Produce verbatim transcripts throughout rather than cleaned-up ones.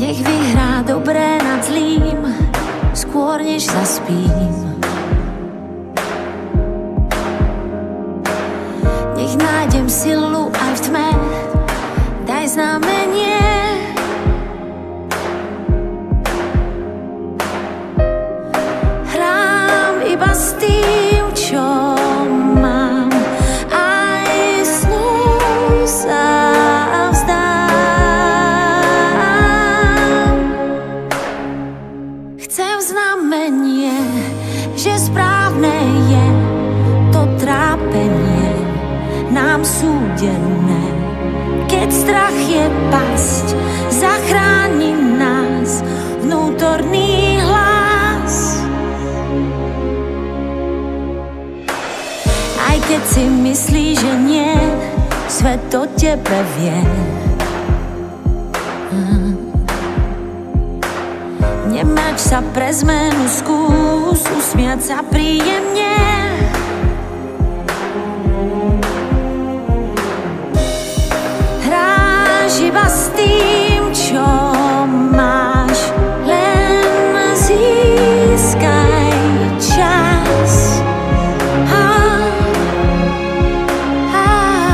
Nech vyhrá dobré nad zlým, skôr než zaspím. Nech nájdem silu aj v tme, daj znamenie. Hrám iba s tým, čo mám, aj snu sa vzdám. Chcem znamenie, že správne je to trápenie nám súdené. Keď strach je pasť, zachráni nás vnútorný hlas. Aj keď si myslíš, že nie, svet o tebe vie. Nemať sa pre zmenu, skús usmiať sa príjemne. Iba s tým, čo máš, len získaj čas. Ha, ha.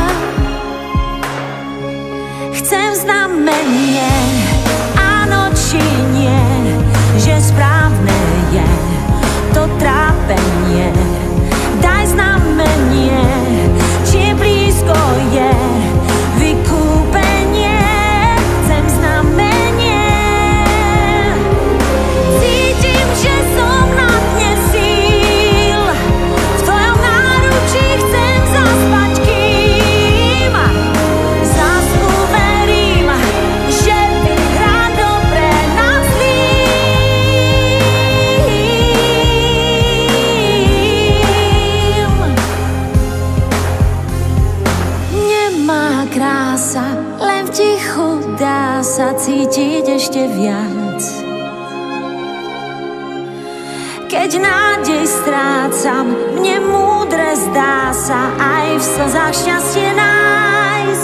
Chcem znamenie, áno či nie, že správne je to trápenie. Daj znamenie, či blízko je vykúpenie. Len v tichu dá sa cítiť ešte viac. Keď nádej strácam, mne múdre zdá sa aj v slzách šťastie nájsť.